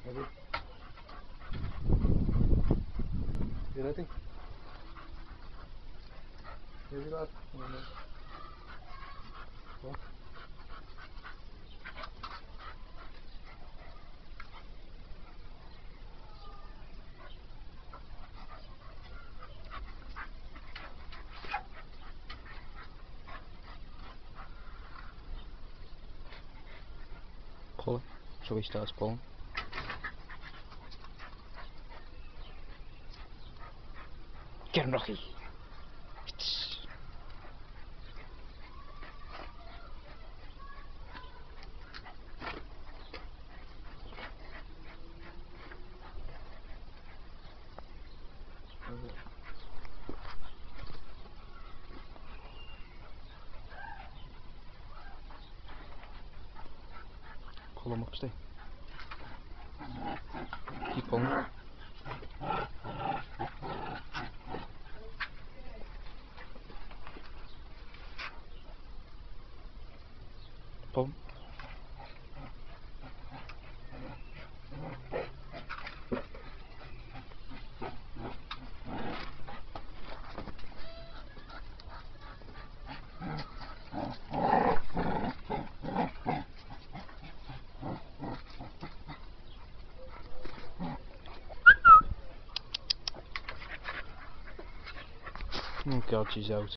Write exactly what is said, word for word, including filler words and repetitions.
Ready? You ready? Ready, lad? What? Pull it, so he starts pulling. Get him, Rocky! Pull him up, Steve. Keep pulling. Pull him. Oh God, she's out.